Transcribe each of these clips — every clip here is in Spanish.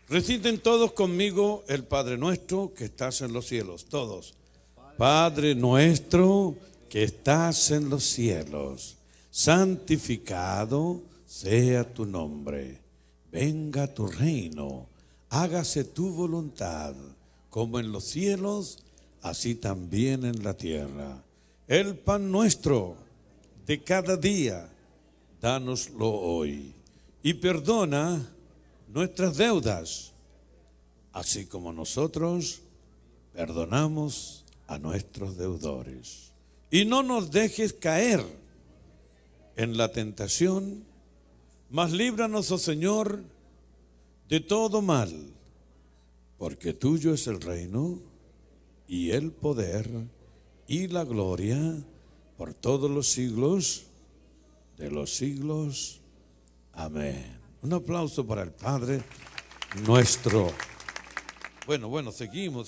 Reciten todos conmigo el Padre nuestro que estás en los cielos. Todos. Padre nuestro que estás en los cielos, santificado sea tu nombre. Venga tu reino, hágase tu voluntad, como en los cielos, así también en la tierra. El pan nuestro de cada día, dánoslo hoy. Y perdona nuestras deudas, así como nosotros perdonamos a nuestros deudores. Y no nos dejes caer en la tentación, mas líbranos, oh Señor, de todo mal, porque tuyo es el reino y el poder y la gloria por todos los siglos de los siglos. Amén. Un aplauso para el Padre nuestro. Bueno, seguimos.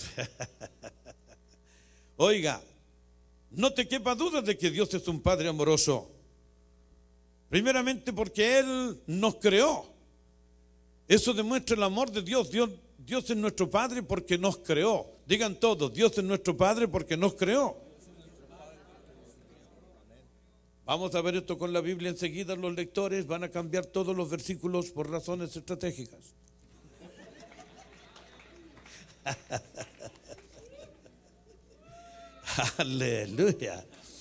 Oiga, no te quepa duda de que Dios es un Padre amoroso. Primeramente porque Él nos creó. Eso demuestra el amor de Dios. Dios es nuestro Padre porque nos creó. Digan todos, Dios es nuestro Padre porque nos creó. Vamos a ver esto con la Biblia enseguida. Los lectores van a cambiar todos los versículos por razones estratégicas. Aleluya.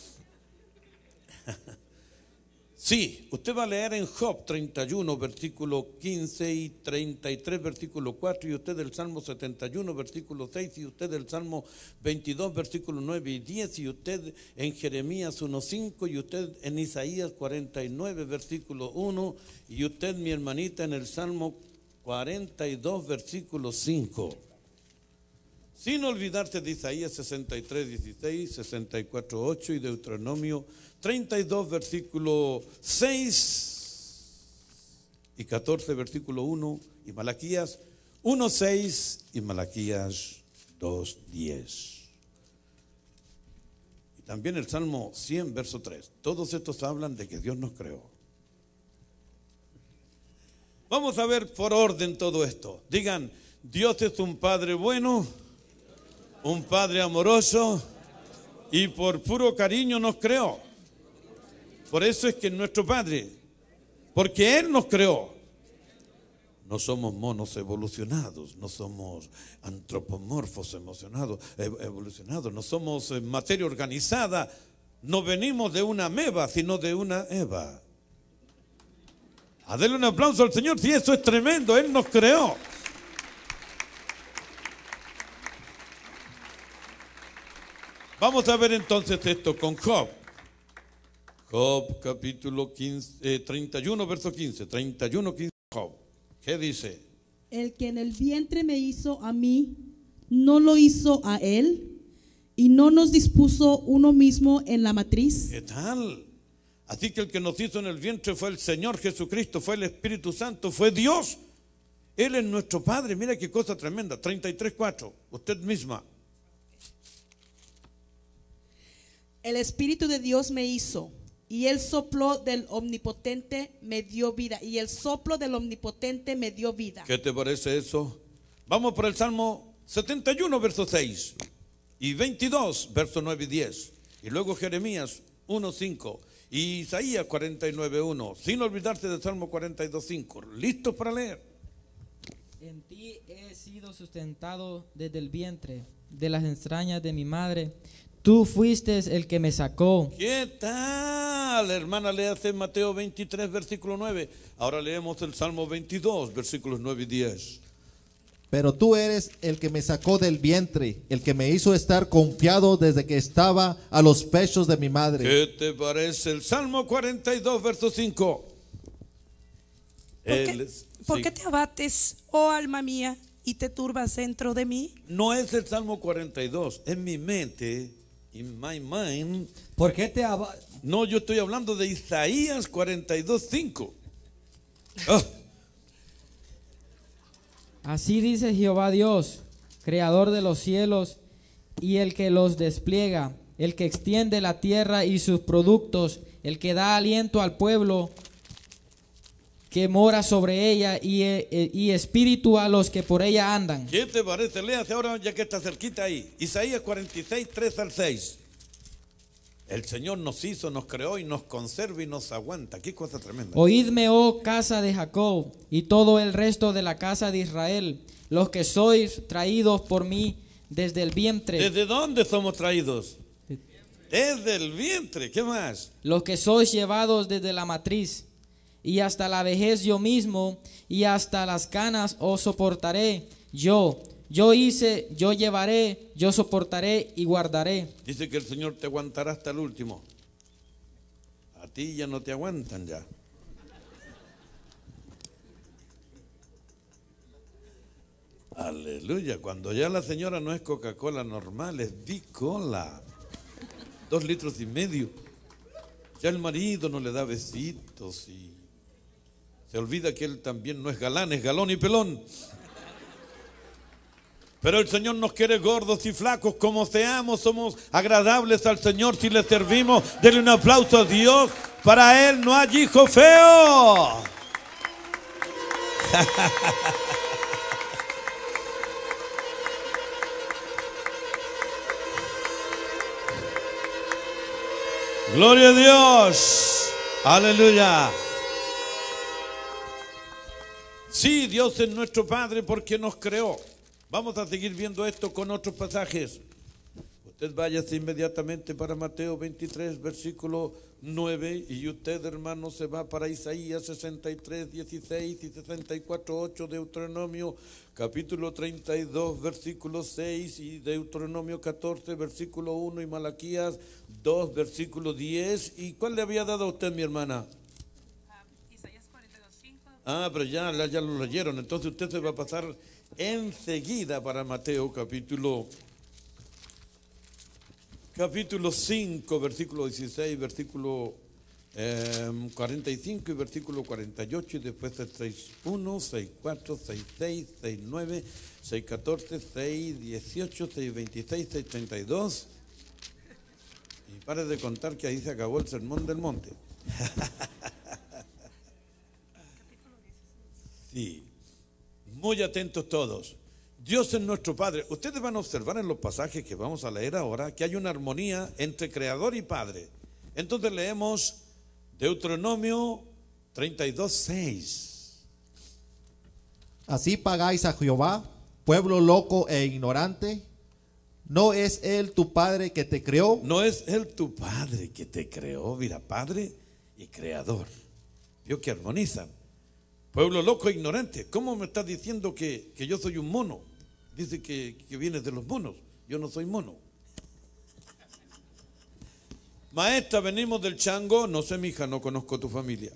Sí, usted va a leer en Job 31, versículo 15 y 33, versículo 4, y usted del Salmo 71, versículo 6, y usted del Salmo 22, versículo 9 y 10, y usted en Jeremías 1:5, y usted en Isaías 49, versículo 1, y usted, mi hermanita, en el Salmo 42, versículo 5. Sin olvidarse de Isaías 63, 16, 64, 8 y Deuteronomio 32, versículo 6 y 14, versículo 1, y Malaquías 1, 6 y Malaquías 2, 10. Y también el Salmo 100, verso 3. Todos estos hablan de que Dios nos creó. Vamos a ver por orden todo esto. Digan, Dios es un Padre bueno, un Padre amoroso, y por puro cariño nos creó. Por eso es que es nuestro Padre, porque Él nos creó. No somos monos evolucionados, no somos antropomorfos evolucionados, no somos materia organizada, no venimos de una ameba, sino de una Eva. Denle un aplauso al Señor, si eso es tremendo, Él nos creó. Vamos a ver entonces esto con Job. Job capítulo 31, verso 15. 31, 15, Job. ¿Qué dice? El que en el vientre me hizo a mí, ¿no lo hizo a él? ¿Y no nos dispuso uno mismo en la matriz? ¿Qué tal? Así que el que nos hizo en el vientre fue el Señor Jesucristo, fue el Espíritu Santo, fue Dios. Él es nuestro Padre. Mira qué cosa tremenda. 33, 4. Usted misma. El Espíritu de Dios me hizo, y el soplo del Omnipotente me dio vida. Y el soplo del Omnipotente me dio vida. ¿Qué te parece eso? Vamos por el Salmo 71, verso 6. Y 22, verso 9 y 10. Y luego Jeremías 1, 5. Y Isaías 49, 1. Sin olvidarse del Salmo 42, 5. ¿Listos para leer? En ti he sido sustentado desde el vientre, de las entrañas de mi madre. Tú fuiste el que me sacó. ¿Qué tal? Hermana, léase Mateo 23, versículo 9. Ahora leemos el Salmo 22, versículos 9 y 10. Pero tú eres el que me sacó del vientre, el que me hizo estar confiado desde que estaba a los pechos de mi madre. ¿Qué te parece el Salmo 42, verso 5? ¿Por qué te abates, oh alma mía, y te turbas dentro de mí? No es el Salmo 42, en mi mente, in my mind. ¿Por qué te abates? No, yo estoy hablando de Isaías 42, 5. Oh. Así dice Jehová Dios, creador de los cielos y el que los despliega, el que extiende la tierra y sus productos, el que da aliento al pueblo que mora sobre ella y espíritu a los que por ella andan. ¿Qué te parece? Léase ahora ya que está cerquita ahí. Isaías 46, 3 al 6. El Señor nos hizo, nos creó y nos conserva y nos aguanta. Qué cosa tremenda. Oídme, oh casa de Jacob, y todo el resto de la casa de Israel, los que sois traídos por mí desde el vientre. ¿Desde dónde somos traídos? Desde el vientre. ¿Qué más? Los que sois llevados desde la matriz, y hasta la vejez yo mismo, y hasta las canas os soportaré. Yo hice, yo llevaré, yo soportaré y guardaré. Dice que el Señor te aguantará hasta el último. A ti ya no te aguantan ya. Aleluya. Cuando ya la señora no es Coca-Cola normal, es Bicola. 2,5 litros. Ya el marido no le da besitos y se olvida que él también no es galán, es galón y pelón. Pero el Señor nos quiere gordos y flacos como seamos, somos agradables al Señor si le servimos. Denle un aplauso a Dios, para Él no hay hijo feo. Gloria a Dios, aleluya. Sí, Dios es nuestro Padre porque nos creó. Vamos a seguir viendo esto con otros pasajes. Usted váyase inmediatamente para Mateo 23, versículo 9, y usted, hermano, se va para Isaías 63, 16 y 64, 8, Deuteronomio capítulo 32, versículo 6, y Deuteronomio 14, versículo 1, y Malaquías 2, versículo 10. ¿Y cuál le había dado a usted, mi hermana? Isaías 42:5. Ah, pero ya lo leyeron, entonces usted se va a pasar enseguida para Mateo capítulo 5, versículo 16, versículo 45 y versículo 48, y después 6.1, 6.4, 6.6, 6.9, 6.14, 6.18, 6.26, 6.32. Y pare de contar que ahí se acabó el sermón del monte. Sí. Muy atentos todos. Dios es nuestro Padre. Ustedes van a observar en los pasajes que vamos a leer ahora que hay una armonía entre Creador y Padre. Entonces leemos Deuteronomio 32, 6. Así pagáis a Jehová, pueblo loco e ignorante. ¿No es Él tu Padre que te creó? No es Él tu Padre que te creó. Mira, Padre y Creador. Vio que armonizan. Pueblo loco e ignorante. ¿Cómo me estás diciendo que yo soy un mono? Dice que vienes de los monos. Yo no soy mono. Maestra, venimos del chango. No sé, mija, no conozco tu familia.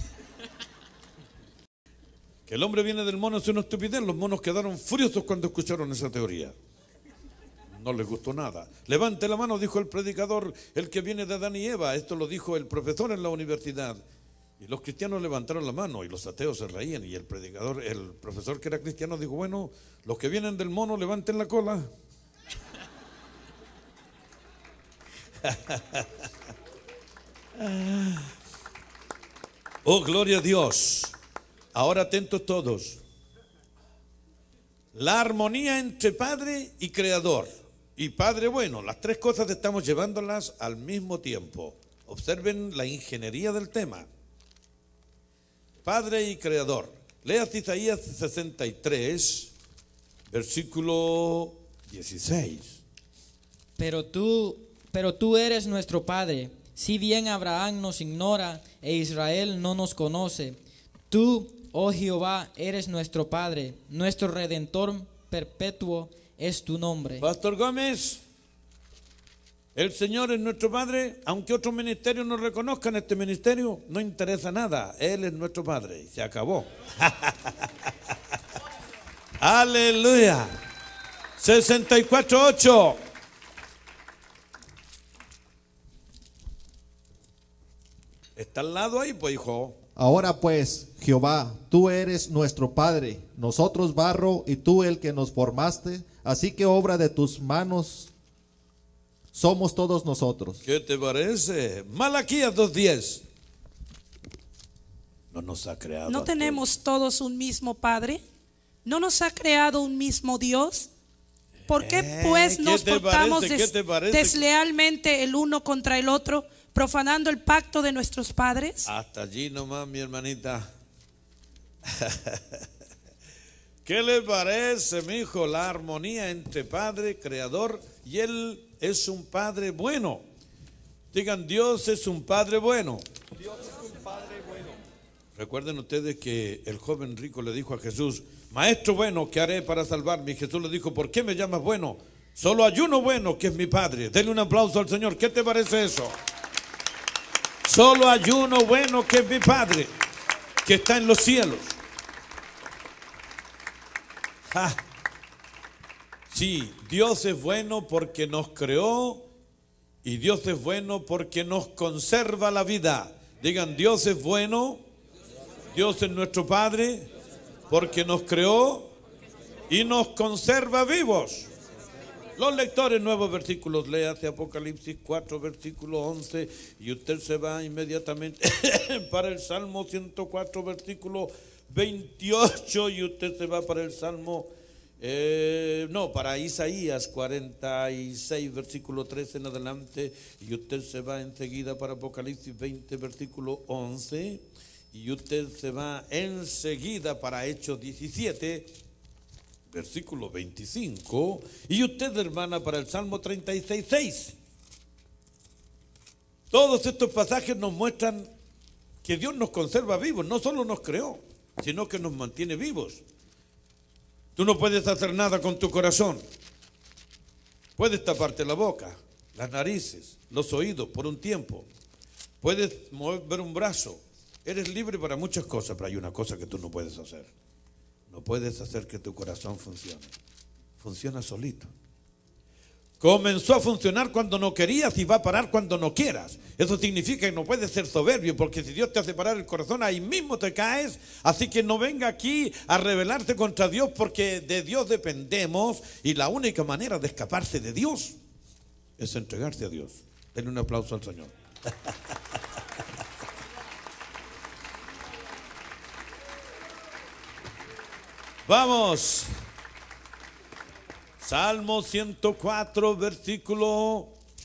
Que el hombre viene del mono es una estupidez. Los monos quedaron furiosos cuando escucharon esa teoría. No les gustó nada. Levante la mano, dijo el predicador, el que viene de Adán y Eva. Esto lo dijo el profesor en la universidad. Y los cristianos levantaron la mano y los ateos se reían. Y el predicador, el profesor que era cristiano, dijo, bueno, los que vienen del mono levanten la cola. Oh, gloria a Dios. Ahora atentos todos. La armonía entre Padre y Creador. Y Padre bueno, las tres cosas estamos llevándolas al mismo tiempo. Observen la ingeniería del tema. Padre y Creador. Lea Isaías 63, versículo 16. Pero tú eres nuestro Padre, si bien Abraham nos ignora e Israel no nos conoce. Tú, oh Jehová, eres nuestro Padre, nuestro Redentor perpetuo es tu nombre. Pastor Gómez, el Señor es nuestro Padre, aunque otros ministerios no reconozcan este ministerio, no interesa nada, Él es nuestro Padre y se acabó. Aleluya. 64:8. Está al lado ahí, pues, hijo. Ahora pues, Jehová, tú eres nuestro Padre, nosotros barro y tú el que nos formaste, así que obra de tus manos somos todos nosotros. ¿Qué te parece? Malaquías 2:10. no nos ha creado. ¿No tenemos todos un mismo Padre? ¿No nos ha creado un mismo Dios? ¿Por qué pues ¿qué nos te portamos parece? ¿Qué te parece? deslealmente el uno contra el otro, profanando el pacto de nuestros padres? Hasta allí nomás, mi hermanita. ¿Qué le parece, mi hijo, la armonía entre Padre, Creador, y Él es un Padre bueno? Digan, Dios es un Padre bueno. Dios es un Padre bueno. Recuerden ustedes que el joven rico le dijo a Jesús: Maestro bueno, ¿qué haré para salvarme? Y Jesús le dijo: ¿por qué me llamas bueno? Solo hay uno bueno, que es mi Padre. Denle un aplauso al Señor. ¿Qué te parece eso? Solo hay uno bueno, que es mi Padre, que está en los cielos. ¡Ja! Sí, Dios es bueno porque nos creó, y Dios es bueno porque nos conserva la vida. Digan, Dios es bueno, Dios es nuestro Padre porque nos creó y nos conserva vivos. Los lectores, nuevos versículos, léase Apocalipsis 4, versículo 11, y usted se va inmediatamente para el Salmo 104, versículo 28, y usted se va para el Salmo, para Isaías 46, versículo 13 en adelante, y usted se va enseguida para Apocalipsis 20, versículo 11, y usted se va enseguida para Hechos 17, versículo 25, y usted, hermana, para el Salmo 36, 6. Todos estos pasajes nos muestran que Dios nos conserva vivos, no solo nos creó, sino que nos mantiene vivos. Tú no puedes hacer nada con tu corazón. Puedes taparte la boca, las narices, los oídos por un tiempo. Puedes mover un brazo. Eres libre para muchas cosas, pero hay una cosa que tú no puedes hacer. No puedes hacer que tu corazón funcione. Funciona solito. Comenzó a funcionar cuando no querías y va a parar cuando no quieras. Eso significa que no puedes ser soberbio, porque si Dios te hace parar el corazón, ahí mismo te caes. Así que no venga aquí a rebelarte contra Dios, porque de Dios dependemos, y la única manera de escaparse de Dios es entregarse a Dios. Denle un aplauso al Señor. Vamos. Salmo 104, versículo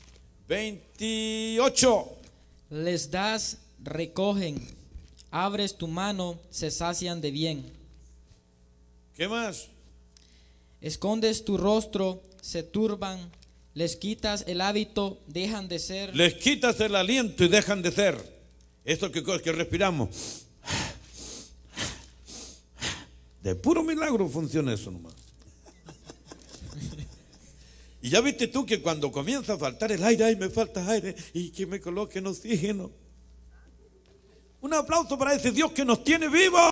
28. Les das, recogen, abres tu mano, se sacian de bien. ¿Qué más? Escondes tu rostro, se turban, les quitas el hábito, dejan de ser. Les quitas el aliento y dejan de ser. Esto que respiramos. De puro milagro funciona eso nomás. Y ya viste tú que cuando comienza a faltar el aire, ay, me falta aire, y que me coloquen oxígeno. Un aplauso para ese Dios que nos tiene vivos.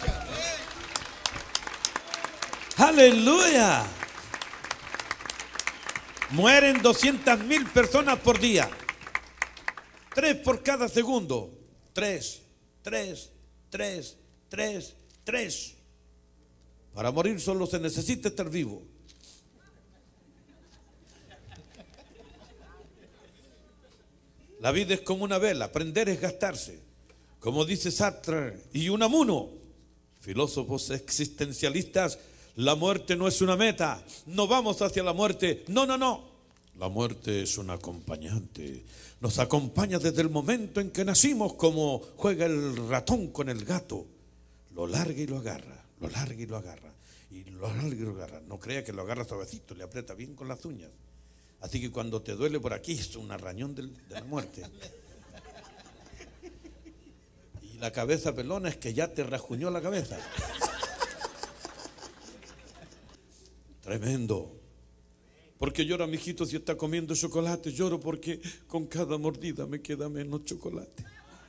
Aleluya. Mueren 200,000 personas por día. 3 por cada segundo. 3. Para morir solo se necesita estar vivo. La vida es como una vela, prender es gastarse. Como dice Sartre y Unamuno, filósofos existencialistas, la muerte no es una meta, no vamos hacia la muerte, no. La muerte es un acompañante, nos acompaña desde el momento en que nacimos, como juega el ratón con el gato, lo larga y lo agarra, lo larga y lo agarra, y lo larga y lo agarra. No crea que lo agarra suavecito, le aprieta bien con las uñas. Así que cuando te duele por aquí es un arrañón de la muerte. Y la cabeza pelona es que ya te rajuñó la cabeza. Tremendo. ¿Por qué llora, mijito, si está comiendo chocolate? Lloro porque con cada mordida me queda menos chocolate.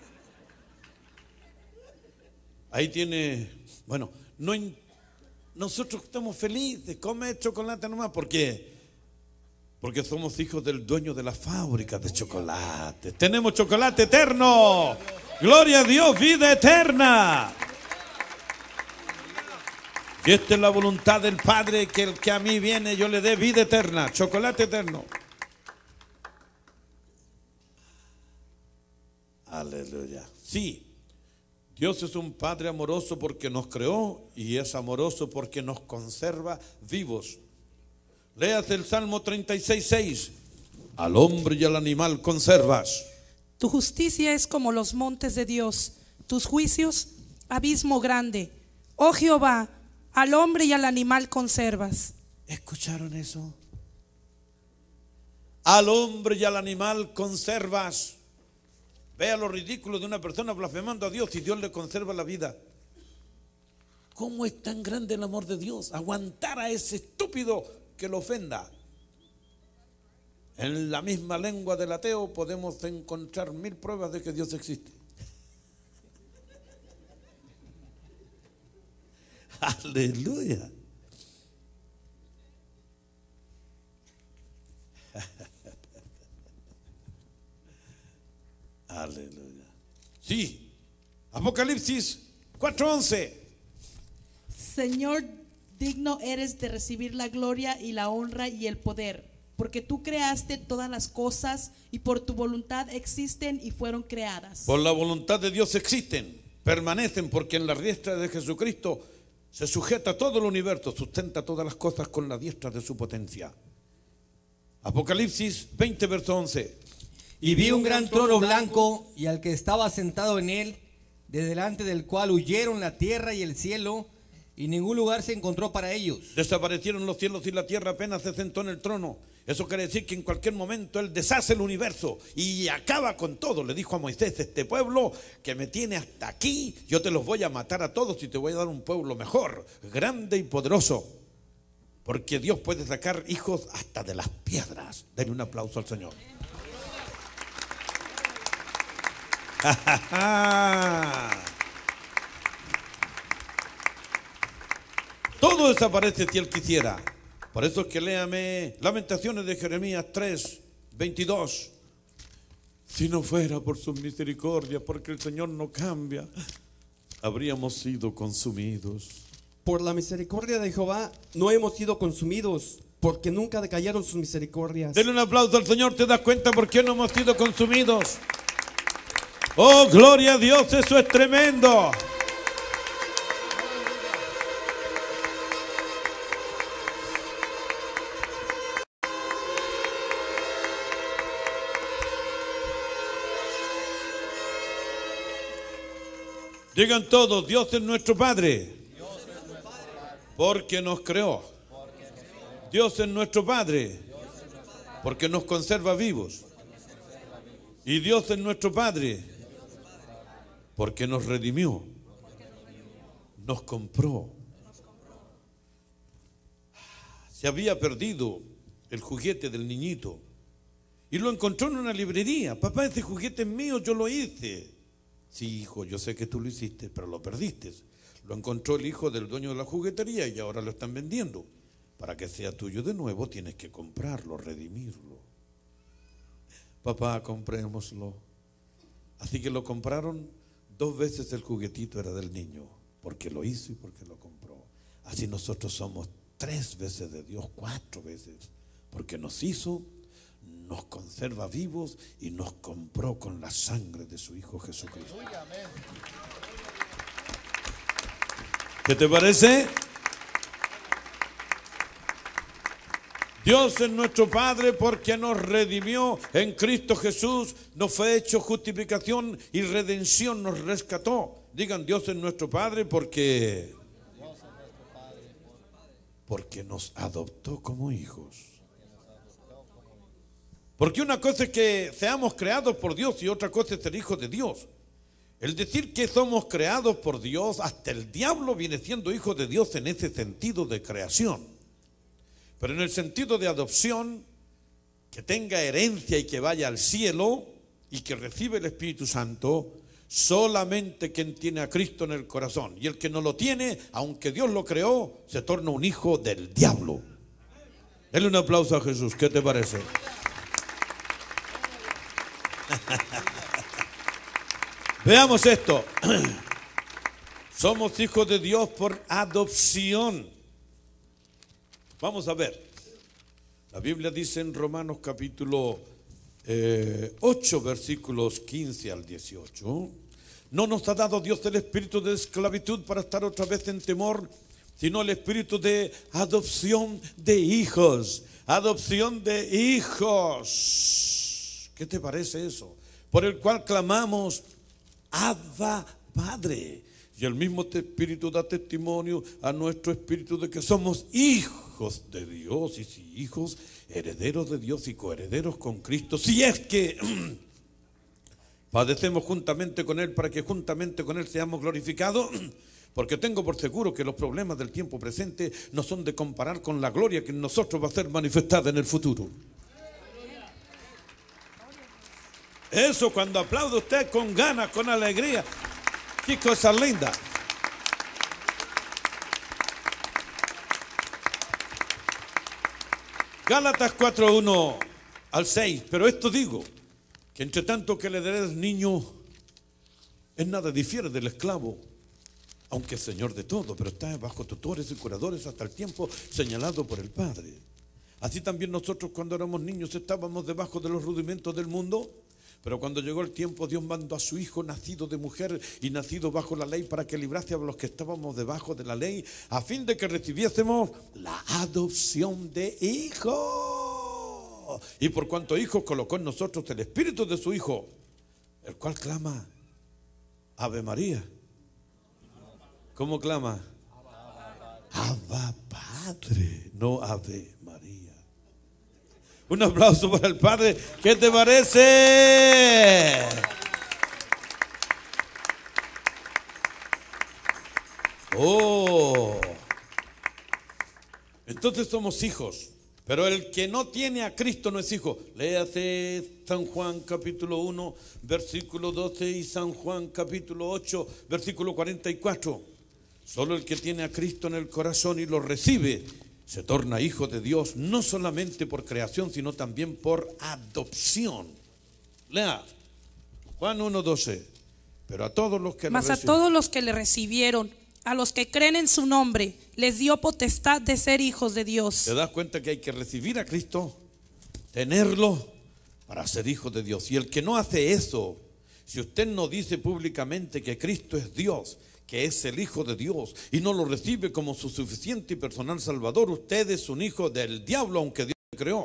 Ahí tiene, bueno, nosotros estamos felices, come chocolate nomás, ¿por qué? Porque somos hijos del dueño de la fábrica de chocolate. Tenemos chocolate eterno. Gloria a Dios, vida eterna. Y esta es la voluntad del Padre, que el que a mí viene yo le dé vida eterna, chocolate eterno. Aleluya. Sí, Dios es un Padre amoroso porque nos creó y es amoroso porque nos conserva vivos. Léase el Salmo 36:6. Al hombre y al animal conservas. Tu justicia es como los montes de Dios, tus juicios, abismo grande. Oh Jehová, al hombre y al animal conservas. ¿Escucharon eso? Al hombre y al animal conservas. Vea lo ridículo de una persona blasfemando a Dios y Dios le conserva la vida. ¿Cómo es tan grande el amor de Dios? Aguantar a ese estúpido que lo ofenda. En la misma lengua del ateo podemos encontrar 1000 pruebas de que Dios existe. Aleluya. Aleluya. Sí. Apocalipsis 4:11. Señor, digno eres de recibir la gloria y la honra y el poder, porque tú creaste todas las cosas y por tu voluntad existen y fueron creadas. Por la voluntad de Dios existen, permanecen, porque en la diestra de Jesucristo se sujeta todo el universo, sustenta todas las cosas con la diestra de su potencia. Apocalipsis 20, verso 11. Y vi un gran trono blanco y al que estaba sentado en él, de delante del cual huyeron la tierra y el cielo, y ningún lugar se encontró para ellos. Desaparecieron los cielos y la tierra, apenas se sentó en el trono. Eso quiere decir que en cualquier momento Él deshace el universo y acaba con todo. Le dijo a Moisés: este pueblo que me tiene hasta aquí, yo te los voy a matar a todos y te voy a dar un pueblo mejor, grande y poderoso. Porque Dios puede sacar hijos hasta de las piedras. Denle un aplauso al Señor. Todo desaparece si Él quisiera. Por eso es que léame Lamentaciones de Jeremías 3:22. Si no fuera por su misericordia, porque el Señor no cambia, habríamos sido consumidos. Por la misericordia de Jehová no hemos sido consumidos, porque nunca decayeron sus misericordias. Denle un aplauso al Señor. ¿Te das cuenta por qué no hemos sido consumidos? Oh, gloria a Dios, eso es tremendo. Digan todos: Dios es nuestro Padre, porque nos creó. Dios es nuestro Padre, porque nos conserva vivos. Y Dios es nuestro Padre, porque nos redimió, nos compró. Se había perdido el juguete del niñito y lo encontró en una librería. Papá, ese juguete es mío, yo lo hice. Sí, hijo, yo sé que tú lo hiciste, pero lo perdiste. Lo encontró el hijo del dueño de la juguetería y ahora lo están vendiendo. Para que sea tuyo de nuevo tienes que comprarlo, redimirlo. Papá, comprémoslo. Así que lo compraron. 2 veces el juguetito era del niño, porque lo hizo y porque lo compró. Así nosotros somos 3 veces de Dios, 4 veces, porque nos hizo, nos conserva vivos y nos compró con la sangre de su Hijo Jesucristo. ¿Qué te parece? Dios es nuestro Padre porque nos redimió en Cristo Jesús, nos fue hecho justificación y redención, nos rescató. Digan: Dios es nuestro Padre porque nos adoptó como hijos. Porque una cosa es que seamos creados por Dios y otra cosa es ser hijos de Dios. El decir que somos creados por Dios, hasta el diablo viene siendo hijo de Dios en ese sentido de creación. Pero en el sentido de adopción, que tenga herencia y que vaya al cielo y que recibe el Espíritu Santo, solamente quien tiene a Cristo en el corazón. Y el que no lo tiene, aunque Dios lo creó, se torna un hijo del diablo. Denle un aplauso a Jesús. ¿Qué te parece? Veamos esto. Somos hijos de Dios por adopción. Vamos a ver. La Biblia dice en Romanos capítulo 8, versículos 15 al 18. No nos ha dado Dios el espíritu de esclavitud para estar otra vez en temor, sino el espíritu de adopción de hijos. Adopción de hijos. ¿Qué te parece eso? Por el cual clamamos, Abba, Padre. Y el mismo espíritu da testimonio a nuestro espíritu de que somos hijos de Dios. Y si hijos, herederos de Dios y coherederos con Cristo. Si es que padecemos juntamente con Él, para que juntamente con Él seamos glorificados. Porque tengo por seguro que los problemas del tiempo presente no son de comparar con la gloria que en nosotros va a ser manifestada en el futuro. Eso, cuando aplaude usted con ganas, con alegría, qué cosa linda. Gálatas 4:1 al 6. Pero esto digo, que entre tanto que el heredero es niño, en nada difiere del esclavo, aunque es señor de todo, pero está bajo tutores y curadores hasta el tiempo señalado por el Padre. Así también nosotros, cuando éramos niños, estábamos debajo de los rudimentos del mundo. Pero cuando llegó el tiempo, Dios mandó a su Hijo, nacido de mujer y nacido bajo la ley, para que librase a los que estábamos debajo de la ley, a fin de que recibiésemos la adopción de hijo. Y por cuanto hijo, colocó en nosotros el espíritu de su Hijo, el cual clama, Ave María. ¿Cómo clama? Abba Padre, no Ave María. Un aplauso para el Padre. ¿Qué te parece? Oh. Entonces somos hijos. Pero el que no tiene a Cristo no es hijo. Léase San Juan capítulo 1, versículo 12 y San Juan capítulo 8, versículo 44. Solo el que tiene a Cristo en el corazón y lo recibe se torna hijo de Dios, no solamente por creación, sino también por adopción. Lea Juan 1:12. Pero a todos los que Mas a todos los que le recibieron, a los que creen en su nombre, les dio potestad de ser hijos de Dios. ¿Te das cuenta que hay que recibir a Cristo, tenerlo para ser hijo de Dios? Y el que no hace eso, si usted no dice públicamente que Cristo es Dios, que es el Hijo de Dios, y no lo recibe como su suficiente y personal Salvador, usted es un hijo del diablo, aunque Dios lo creó.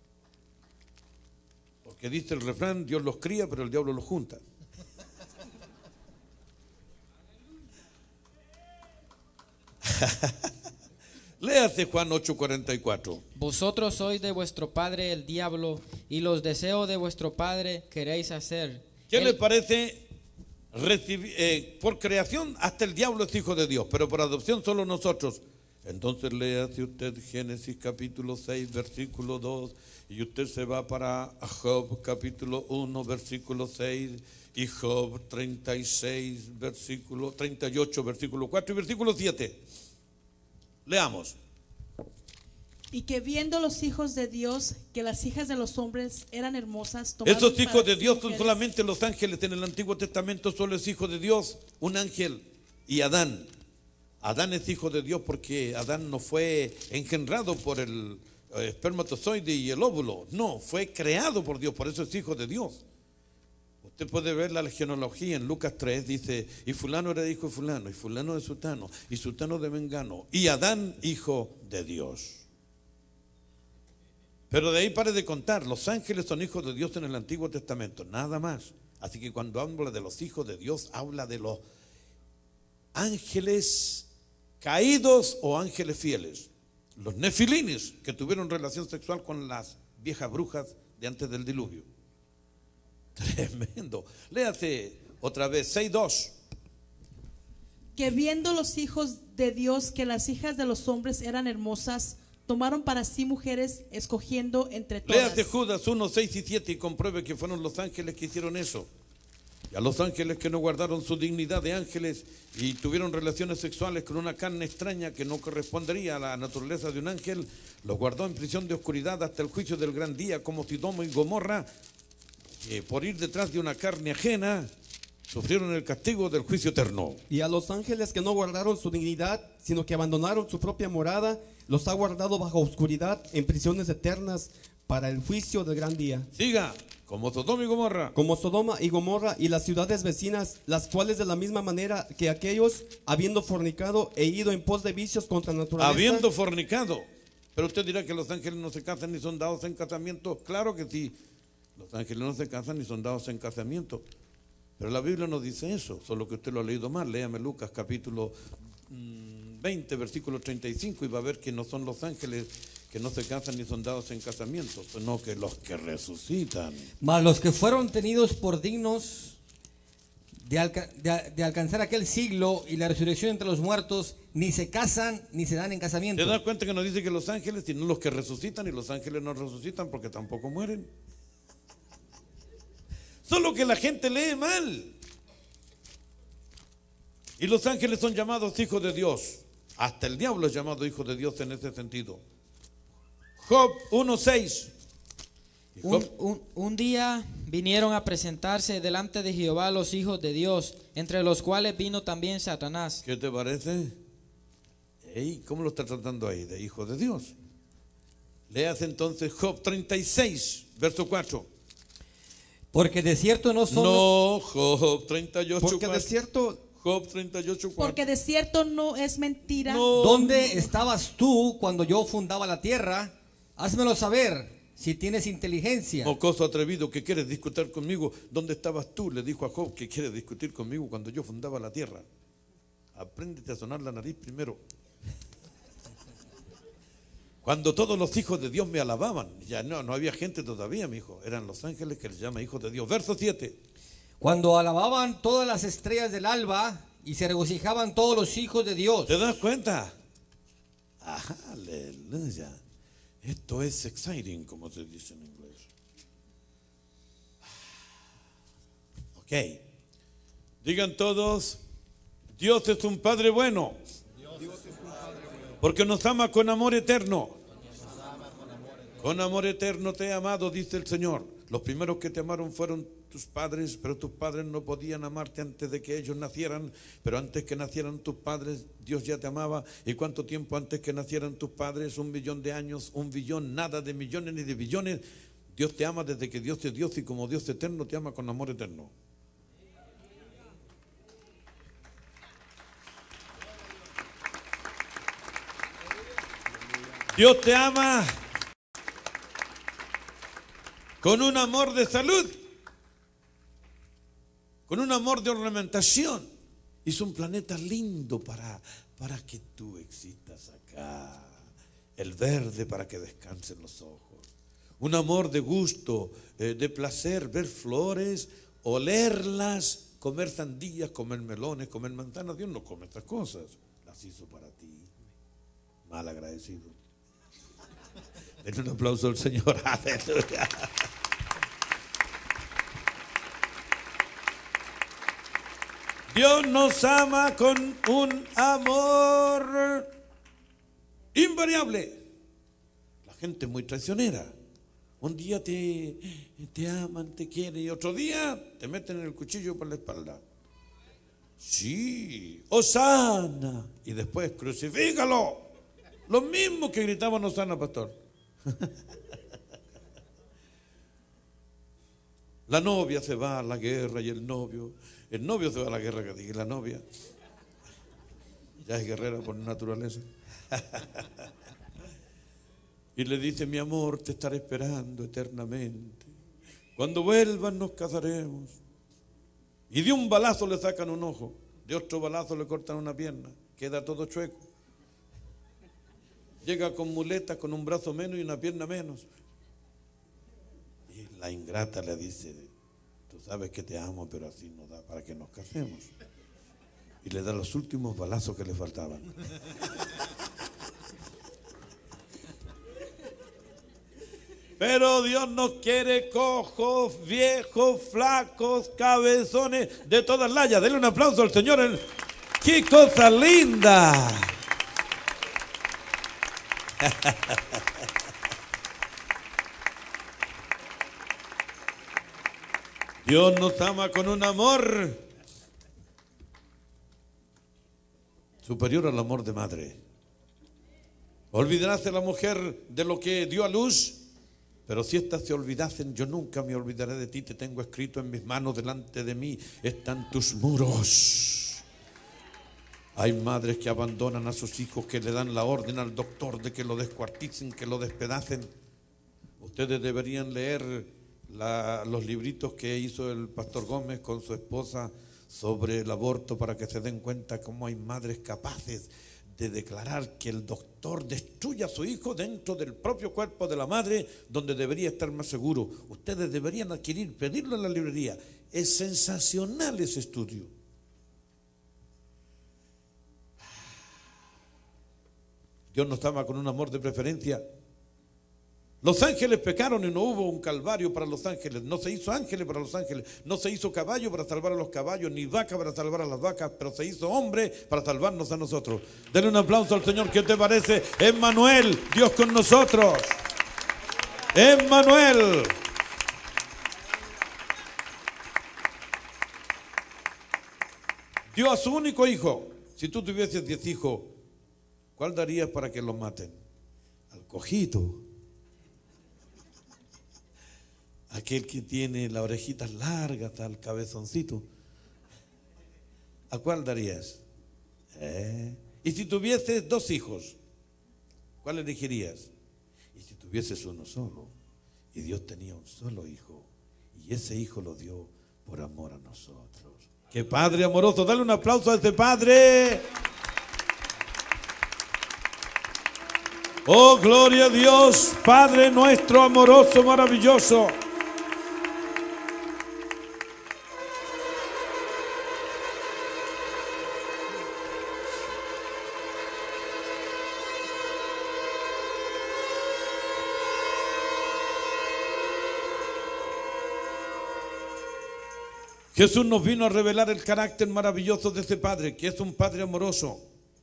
Porque dice el refrán, Dios los cría, pero el diablo los junta. Léase Juan 8:44. Vosotros sois de vuestro padre el diablo, y los deseos de vuestro padre queréis hacer. ¿Qué le parece? Por creación hasta el diablo es hijo de Dios, pero por adopción solo nosotros. Entonces léase usted Génesis capítulo 6 versículo 2, y usted se va para Job capítulo 1 versículo 6 y Job 36 versículo 38 versículo 4 y versículo 7. Leamos. Y que viendo los hijos de Dios que las hijas de los hombres eran hermosas, tomaron Esos hijos para de sí Dios son mujeres. solamente los ángeles. En el Antiguo Testamento solo es hijo de Dios un ángel y Adán. Adán es hijo de Dios porque Adán no fue engendrado por el espermatozoide y el óvulo. No, fue creado por Dios, por eso es hijo de Dios. Usted puede ver la genealogía en Lucas 3, dice, y fulano era hijo de fulano, y fulano de sutano, y sutano de mengano, y Adán hijo de Dios. Pero de ahí pare de contar, los ángeles son hijos de Dios en el Antiguo Testamento, nada más. Así que cuando habla de los hijos de Dios, habla de los ángeles caídos o ángeles fieles. Los nefilines, que tuvieron relación sexual con las viejas brujas de antes del diluvio. Tremendo. Léate otra vez 6:2. Que viendo los hijos de Dios que las hijas de los hombres eran hermosas, tomaron para sí mujeres, escogiendo entre todas. Léate Judas 1, 6 y 7 y compruebe que fueron los ángeles que hicieron eso. Y a los ángeles que no guardaron su dignidad de ángeles y tuvieron relaciones sexuales con una carne extraña que no correspondería a la naturaleza de un ángel, los guardó en prisión de oscuridad hasta el juicio del gran día, como Sodoma y Gomorra, que por ir detrás de una carne ajena sufrieron el castigo del juicio eterno. Y a los ángeles que no guardaron su dignidad, sino que abandonaron su propia morada, los ha guardado bajo oscuridad en prisiones eternas para el juicio del gran día. Siga, como Sodoma y Gomorra. como Sodoma y Gomorra y las ciudades vecinas, las cuales de la misma manera que aquellos, habiendo fornicado e ido en pos de vicios contra naturaleza, Habiendo fornicado. Pero usted dirá que los ángeles no se casan ni son dados en casamiento. Claro que sí. Los ángeles no se casan ni son dados en casamiento. Pero la Biblia no dice eso, solo que usted lo ha leído mal. Léame Lucas capítulo 20, versículo 35, y va a ver que no son los ángeles que no se casan ni son dados en casamiento, sino que los que resucitan. Mas los que fueron tenidos por dignos de alcanzar aquel siglo y la resurrección entre los muertos, ni se casan ni se dan en casamiento. ¿Te das cuenta que no dice que los ángeles, sino los que resucitan? Y los ángeles no resucitan porque tampoco mueren. Solo que la gente lee mal. Y los ángeles son llamados hijos de Dios. Hasta el diablo es llamado hijo de Dios en ese sentido. Job 1:6. Un día vinieron a presentarse delante de Jehová los hijos de Dios, entre los cuales vino también Satanás. ¿Qué te parece? Ey, ¿cómo lo está tratando ahí? De hijo de Dios. Leas entonces Job 36, verso 4. Porque de cierto no son... No, Job 38, porque 4. de cierto Job 38, 4. Porque de cierto no es mentira. No. ¿Dónde estabas tú cuando yo fundaba la tierra? Házmelo saber, si tienes inteligencia. Mocoso atrevido, que quieres discutir conmigo. ¿Dónde estabas tú? Le dijo a Job, que quieres discutir conmigo cuando yo fundaba la tierra. Apréndete a sonar la nariz primero. Cuando todos los hijos de Dios me alababan, ya no había gente todavía, mi hijo. Eran los ángeles que les llama hijos de Dios. Verso 7. Cuando alababan todas las estrellas del alba y se regocijaban todos los hijos de Dios. ¿Te das cuenta? Aleluya. Esto es exciting, como se dice en inglés. Ok. Digan todos, Dios es un Padre bueno. Porque nos ama con amor eterno. Con amor eterno te he amado, dice el Señor. Los primeros que te amaron fueron tus padres, pero tus padres no podían amarte antes de que ellos nacieran. Pero antes que nacieran tus padres, Dios ya te amaba. ¿Y cuánto tiempo antes que nacieran tus padres? 1 billón de años, 1 billón, nada de millones ni de billones. Dios te ama desde que Dios es Dios, y como Dios eterno te ama con amor eterno. Dios te ama con un amor de salud, con un amor de ornamentación. Hizo un planeta lindo para que tú existas acá. El verde para que descansen los ojos. Un amor de gusto, de placer, ver flores, olerlas, comer sandías, comer melones, comer manzanas. Dios no come estas cosas. Las hizo para ti. Mal agradecido. Den un aplauso al Señor. Aleluya. Dios nos ama con un amor invariable. La gente es muy traicionera. Un día te aman, te quieren, y otro día te meten el cuchillo por la espalda. Sí, Hosana. Y después, crucifícalo. Lo mismo que gritaban Hosana, pastor. La novia se va a la guerra y el novio se va a la guerra, que diga la novia. Ya es guerrera por naturaleza. Y le dice, mi amor, te estaré esperando eternamente. Cuando vuelvan nos casaremos. Y de un balazo le sacan un ojo, de otro balazo le cortan una pierna, queda todo chueco. Llega con muletas, con un brazo menos y una pierna menos. Y la ingrata le dice, tú sabes que te amo, pero así no da para que nos casemos. Y le da los últimos balazos que le faltaban. Pero Dios nos quiere cojos, viejos, flacos, cabezones, de todas layas. Denle un aplauso al Señor. ¡Qué cosa linda! Dios nos ama con un amor superior al amor de madre. ¿Olvidarás de la mujer de lo que dio a luz? Pero si estas se olvidasen, yo nunca me olvidaré de ti. Te tengo escrito en mis manos, delante de mí están tus muros. Hay madres que abandonan a sus hijos, que le dan la orden al doctor de que lo descuarticen, que lo despedacen. Ustedes deberían leer los libritos que hizo el pastor Gómez con su esposa sobre el aborto, para que se den cuenta cómo hay madres capaces de declarar que el doctor destruya a su hijo dentro del propio cuerpo de la madre, donde debería estar más seguro. Ustedes deberían pedirlo en la librería. Es sensacional ese estudio. Dios no estaba con un amor de preferencia. Los ángeles pecaron y no hubo un calvario para los ángeles. No se hizo ángeles para los ángeles. No se hizo caballo para salvar a los caballos, ni vaca para salvar a las vacas, pero se hizo hombre para salvarnos a nosotros. Denle un aplauso al Señor. ¿Qué te parece? Emmanuel, Dios con nosotros. Emmanuel. Dio a su único hijo. Si tú tuvieses 10 hijos, ¿cuál darías para que los maten? Al cojito. Aquel que tiene las orejitas largas, hasta el cabezoncito. ¿A cuál darías? Y si tuvieses 2 hijos, ¿cuál elegirías? Y si tuvieses uno solo, y Dios tenía un solo hijo, y ese hijo lo dio por amor a nosotros. ¡Qué Padre amoroso! Dale un aplauso a este Padre. Oh, gloria a Dios, Padre nuestro amoroso, maravilloso. Jesús nos vino a revelar el carácter maravilloso de ese Padre, que es un Padre amoroso.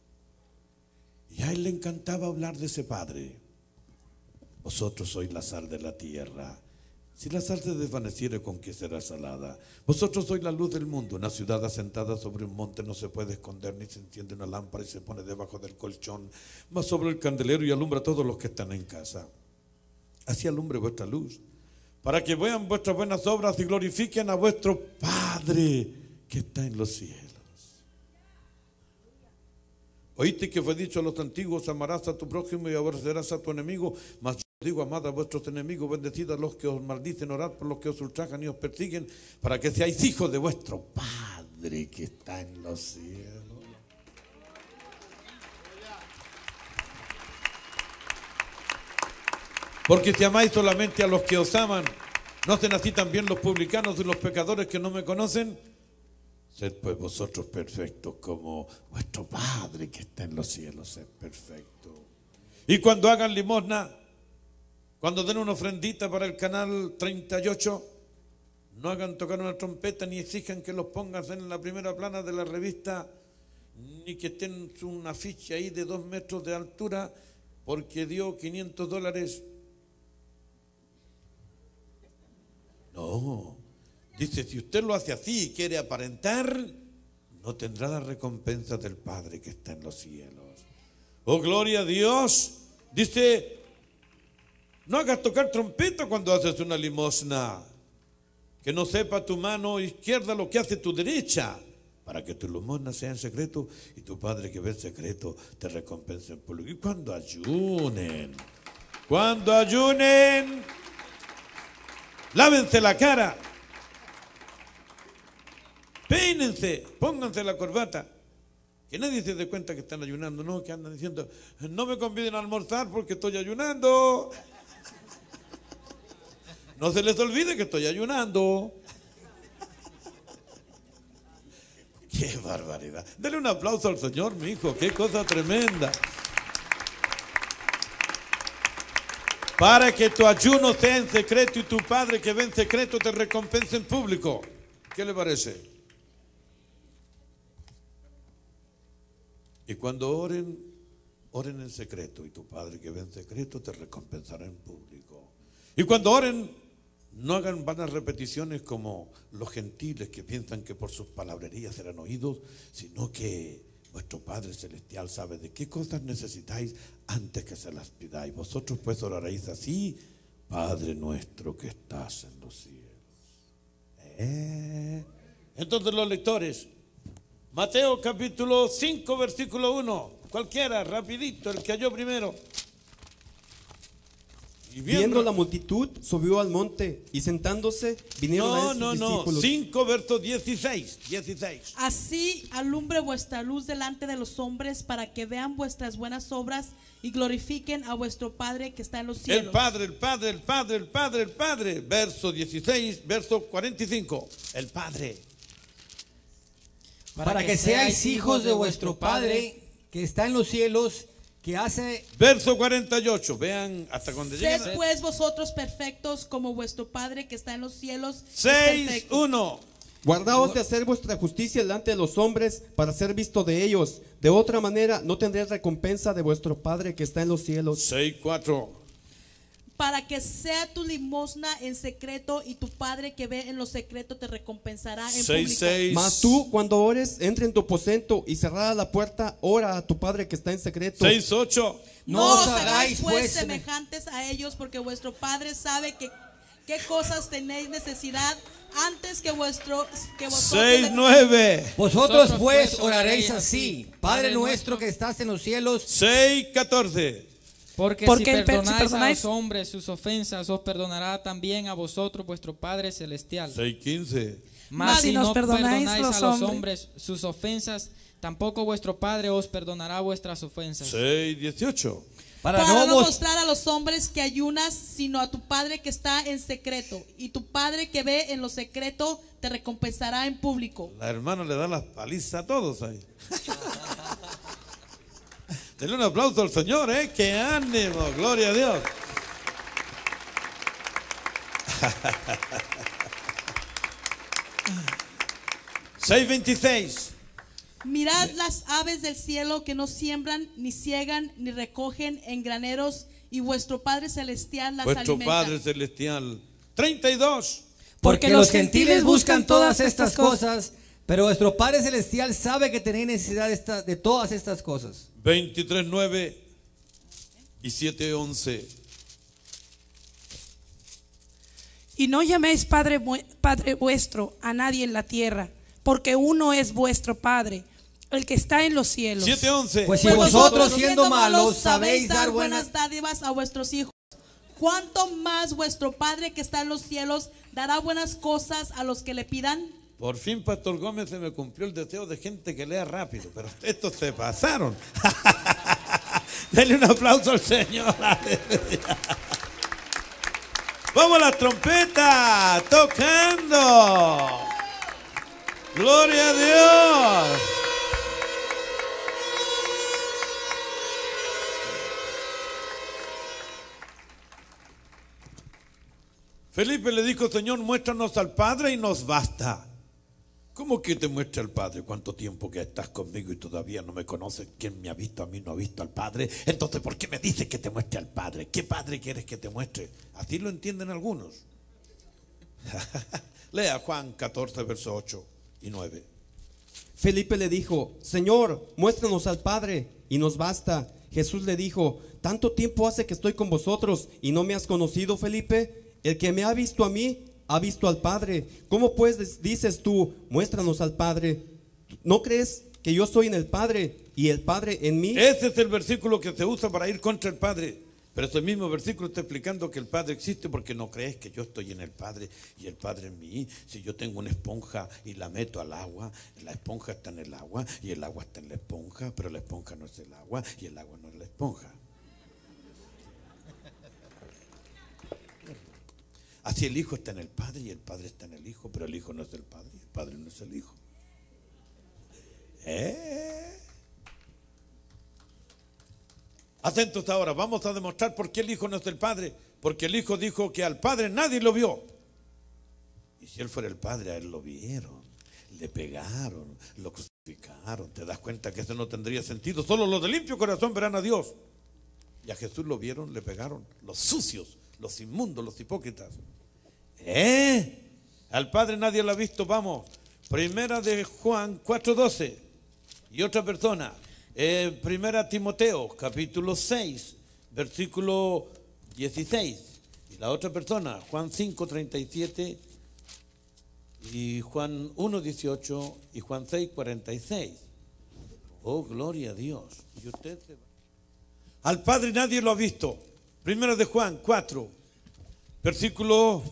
Y a Él le encantaba hablar de ese Padre. Vosotros sois la sal de la tierra. Si la sal se desvaneciere, ¿con qué será salada? Vosotros sois la luz del mundo. Una ciudad asentada sobre un monte no se puede esconder, ni se enciende una lámpara y se pone debajo del colchón, mas sobre el candelero, y alumbra a todos los que están en casa. Así alumbre vuestra luz, para que vean vuestras buenas obras y glorifiquen a vuestro Padre que está en los cielos. Oíste que fue dicho a los antiguos: amarás a tu prójimo y aborrecerás a tu enemigo. Mas yo digo: amad a vuestros enemigos, bendecid a los que os maldicen, orad por los que os ultrajan y os persiguen, para que seáis hijos de vuestro Padre que está en los cielos. Porque si amáis solamente a los que os aman, ¿no hacen así también los publicanos y los pecadores que no me conocen? Sed pues vosotros perfectos como vuestro Padre que está en los cielos es perfecto. Y cuando hagan limosna, cuando den una ofrendita para el canal 38, no hagan tocar una trompeta, ni exijan que los pongas en la primera plana de la revista, ni que estén una ficha ahí de 2 metros de altura, porque dio $500. No, dice: si usted lo hace así y quiere aparentar, no tendrá la recompensa del Padre que está en los cielos. Oh, gloria a Dios. Dice: no hagas tocar trompeta cuando haces una limosna, que no sepa tu mano izquierda lo que hace tu derecha, para que tu limosna sea en secreto y tu Padre que ve en secreto te recompense en público. Y cuando ayunen, lávense la cara, peínense, pónganse la corbata, que nadie se dé cuenta que están ayunando. No, que andan diciendo: no me conviden a almorzar porque estoy ayunando. No se les olvide que estoy ayunando. ¡Qué barbaridad! Dele un aplauso al Señor, mi hijo. ¡Qué cosa tremenda! Para que tu ayuno sea en secreto y tu Padre que ve en secreto te recompense en público. ¿Qué le parece? Y cuando oren, oren en secreto, y tu Padre que ve en secreto te recompensará en público. Y cuando oren, no hagan vanas repeticiones como los gentiles, que piensan que por sus palabrerías serán oídos, sino que vuestro Padre Celestial sabe de qué cosas necesitáis antes que se las pidáis. Vosotros pues oraréis así: Padre nuestro que estás en los cielos. Entonces los lectores, Mateo capítulo 5 versículo 1, cualquiera, rapidito, el que halló primero. Y Viendo la multitud, subió al monte y sentándose, vinieron a él sus discípulos. 5 verso 16. Así alumbre vuestra luz delante de los hombres para que vean vuestras buenas obras y glorifiquen a vuestro Padre que está en los cielos. El Padre. Verso 16, verso 45. El Padre. Para que seáis hijos de vuestro Padre que está en los cielos, que hace... Verso 48. Vean hasta cuando lleguen. Sed pues vosotros perfectos como vuestro Padre que está en los cielos es 6, perfecto. 1. Guardaos de hacer vuestra justicia delante de los hombres para ser visto de ellos. De otra manera no tendréis recompensa de vuestro Padre que está en los cielos. 6, 4. Para que sea tu limosna en secreto y tu Padre que ve en lo secreto te recompensará en 6, público. 6. Mas tú, cuando ores, entra en tu aposento y cerrada la puerta, ora a tu Padre que está en secreto. 6, 8. No os hagáis pues semejantes a ellos, porque vuestro Padre sabe qué cosas tenéis necesidad antes que vosotros 6, 9. Vosotros pues oraréis así: Padre nuestro que estás en los cielos. 6, 14. Porque si perdonáis a los hombres sus ofensas, os perdonará también a vosotros vuestro Padre celestial. 6, 15. Mas si nos no perdonáis perdonáis a los los hombres sus ofensas, tampoco vuestro Padre os perdonará vuestras ofensas. 6, 18. Para no mostrar a los hombres que ayunas, sino a tu Padre que está en secreto. Y tu Padre que ve en lo secreto te recompensará en público. La hermana le da las palizas a todos ahí. Denle un aplauso al Señor, ¡qué ánimo! ¡Gloria a Dios! (6:26) Mirad las aves del cielo que no siembran, ni ciegan, ni recogen en graneros, y vuestro Padre celestial las Vuestro alimenta. Padre celestial. 32. Porque los gentiles buscan todas estas cosas, pero vuestro Padre celestial sabe que tenéis necesidad de todas estas cosas. 23:9 y 7:11. Y no llaméis Padre vuestro a nadie en la tierra, porque uno es vuestro Padre, el que está en los cielos. 7:11. Pues si vosotros siendo malos sabéis dar buenas dádivas a vuestros hijos, ¿cuánto más vuestro Padre que está en los cielos dará buenas cosas a los que le pidan? Por fin, Pastor Gómez, se me cumplió el deseo de gente que lea rápido, pero estos se pasaron. Denle un aplauso al Señor. Vamos a la trompeta, tocando. Gloria a Dios. Felipe le dijo: Señor, muéstranos al Padre y nos basta. ¿Cómo que te muestre al Padre? ¿Cuánto tiempo que estás conmigo y todavía no me conoces? ¿Quién me ha visto a mí no ha visto al Padre? Entonces, ¿por qué me dices que te muestre al Padre? ¿Qué Padre quieres que te muestre? Así lo entienden algunos. Lea Juan 14, versos 8 y 9. Felipe le dijo: Señor, muéstranos al Padre y nos basta. Jesús le dijo: ¿tanto tiempo hace que estoy con vosotros y no me has conocido, Felipe? El que me ha visto a mí, ha visto al Padre. ¿Cómo pues dices tú, muéstranos al Padre? ¿No crees que yo estoy en el Padre y el Padre en mí? Ese es el versículo que se usa para ir contra el Padre. Pero este mismo versículo está explicando que el Padre existe porque no crees que yo estoy en el Padre y el Padre en mí. Si yo tengo una esponja y la meto al agua, la esponja está en el agua y el agua está en la esponja, pero la esponja no es el agua y el agua no es la esponja. Así el Hijo está en el Padre y el Padre está en el Hijo, pero el Hijo no es el Padre y el Padre no es el Hijo. Atentos ahora, vamos a demostrar por qué el Hijo no es el Padre. Porque el Hijo dijo que al Padre nadie lo vio. Y si Él fuera el Padre, a Él lo vieron, le pegaron, lo crucificaron. ¿Te das cuenta que eso no tendría sentido? Solo los de limpio corazón verán a Dios. Y a Jesús lo vieron, le pegaron, los sucios, los inmundos, los hipócritas. Al Padre nadie lo ha visto. Vamos, primera de Juan 4:12. Y otra persona, primera Timoteo capítulo 6 versículo 16. Y la otra persona, Juan 5:37 y Juan 1:18 y Juan 6:46. Oh, gloria a Dios. Y usted se va. Al Padre nadie lo ha visto. Primero de Juan 4, versículo...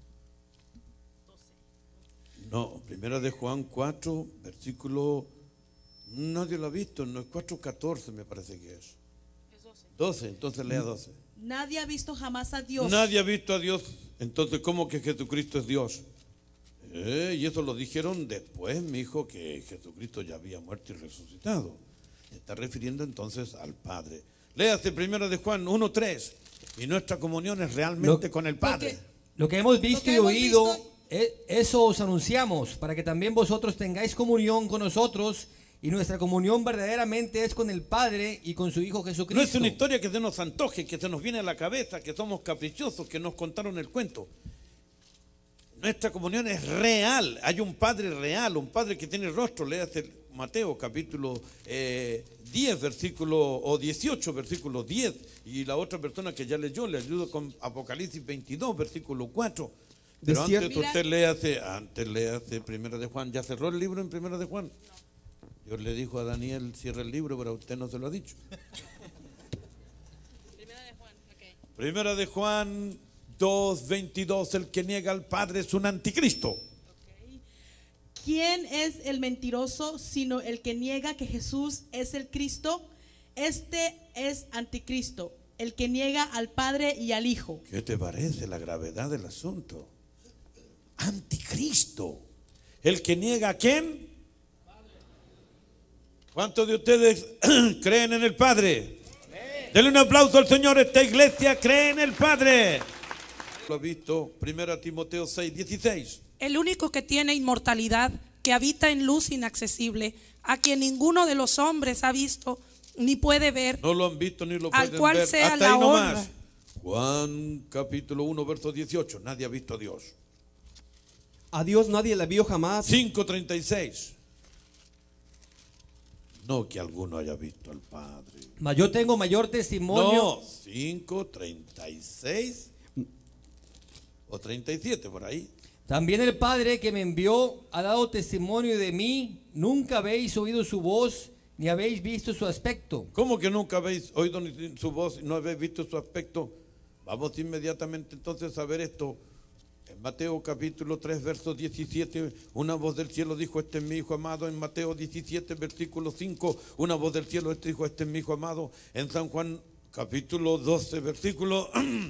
No, primero de Juan 4, versículo... Nadie lo ha visto, no es 4:14 me parece que es. 12, entonces lea 12. Nadie ha visto jamás a Dios. Nadie ha visto a Dios. Entonces, ¿cómo que Jesucristo es Dios? Y eso lo dijeron después, mi hijo, que Jesucristo ya había muerto y resucitado. Se está refiriendo entonces al Padre. Léase primero de Juan 1:3. Y nuestra comunión es realmente con el Padre. Lo que hemos visto Lo que y hemos oído, visto- eso os anunciamos, para que también vosotros tengáis comunión con nosotros, y nuestra comunión verdaderamente es con el Padre y con su Hijo Jesucristo. No es una historia que se nos antoje, que se nos viene a la cabeza, que somos caprichosos, que nos contaron el cuento. Nuestra comunión es real. Hay un Padre real, un Padre que tiene rostro. Léase Mateo capítulo 10, versículo, o 18, versículo 10. Y la otra persona que ya leyó, le ayudo con Apocalipsis 22, versículo 4. Pero De cier- antes usted léase Primera de Juan. ¿Ya cerró el libro en Primera de Juan? Dios le dijo a Daniel, cierra el libro, pero a usted no se lo ha dicho. Primera de Juan 2:22, el que niega al Padre es un anticristo. ¿Quién es el mentiroso sino el que niega que Jesús es el Cristo? Este es anticristo, el que niega al Padre y al Hijo. ¿Qué te parece la gravedad del asunto? Anticristo. ¿El que niega a quién? ¿Cuántos de ustedes creen en el Padre? Denle un aplauso al Señor. Esta iglesia cree en el Padre. Lo ha visto, 1 Timoteo 6:16. El único que tiene inmortalidad, que habita en luz inaccesible, a quien ninguno de los hombres ha visto ni puede ver, No lo han visto ni lo al pueden cual ver. sea Hasta la ahí nomás. honra. Juan capítulo 1, verso 18. Nadie ha visto a Dios. A Dios nadie le vio jamás. 5:36. No que alguno haya visto al Padre. Mas yo tengo mayor testimonio. No, 5:36 o 37 por ahí. También el Padre que me envió ha dado testimonio de mí. Nunca habéis oído su voz, ni habéis visto su aspecto. ¿Cómo que nunca habéis oído ni su voz y no habéis visto su aspecto? Vamos inmediatamente entonces a ver esto. En Mateo capítulo 3, verso 17, una voz del cielo dijo, este es mi hijo amado. En Mateo 17, versículo 5, una voz del cielo dijo, este es mi hijo amado. En San Juan capítulo 12, versículo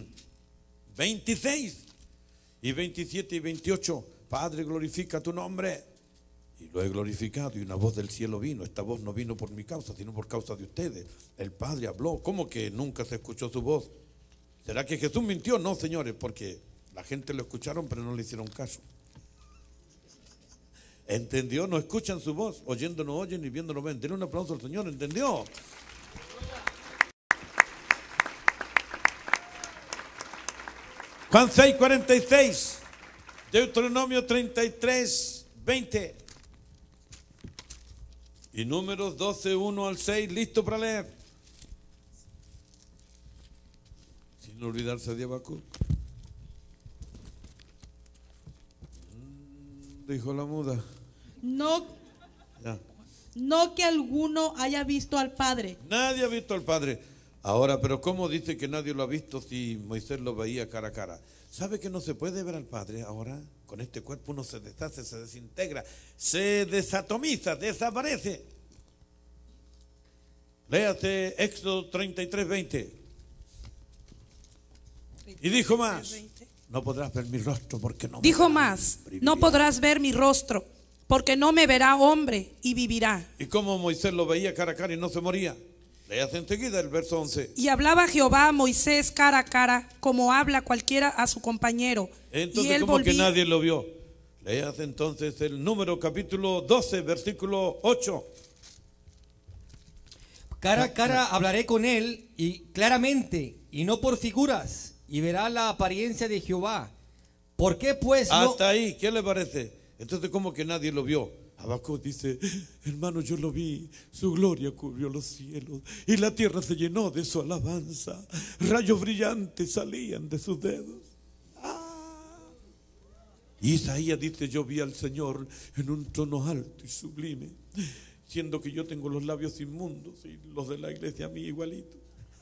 26 y 27 y 28, Padre, glorifica tu nombre. Y lo he glorificado, y una voz del cielo vino. Esta voz no vino por mi causa, sino por causa de ustedes. El Padre habló. ¿Cómo que nunca se escuchó su voz? ¿Será que Jesús mintió? No, señores, porque la gente lo escucharon, pero no le hicieron caso. ¿Entendió? No escuchan su voz, oyendo no oyen y viendo no ven. Denle un aplauso al Señor, ¿entendió? Juan 6:46, Deuteronomio 33:20 y Números 12:1 al 6, listo para leer. Sin olvidarse de Habacuc. Dijo la muda. No, Ya. no que alguno haya visto al Padre. Nadie ha visto al Padre. Ahora, pero ¿cómo dice que nadie lo ha visto si Moisés lo veía cara a cara? ¿Sabe que no se puede ver al Padre ahora? Con este cuerpo uno se deshace, se desintegra, se desatomiza, desaparece. Léate Éxodo 33:20. Y dijo más, no podrás ver mi rostro porque no me Dijo verás, más, vivirá. no podrás ver mi rostro, porque no me verá hombre y vivirá. ¿Y cómo Moisés lo veía cara a cara y no se moría? Léate enseguida el verso 11. Y hablaba Jehová a Moisés cara a cara, como habla cualquiera a su compañero. Y Entonces, él ¿cómo que volvía. nadie lo vio? Leas entonces el Número capítulo 12, versículo 8. Cara a cara hablaré con él y claramente, y no por figuras, y verá la apariencia de Jehová. ¿Por qué pues no? Hasta ahí, ¿qué le parece? Entonces, ¿cómo que nadie lo vio? Habacuc dice, hermano, yo lo vi, su gloria cubrió los cielos y la tierra se llenó de su alabanza. Rayos brillantes salían de sus dedos. Isaías dice, yo vi al Señor en un trono alto y sublime, siendo que yo tengo los labios inmundos y los de la iglesia a mí igualitos.